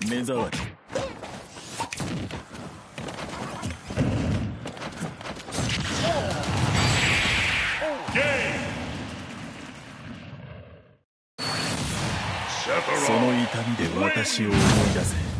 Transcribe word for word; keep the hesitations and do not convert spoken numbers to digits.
目障り。その痛みで私を思い出せ。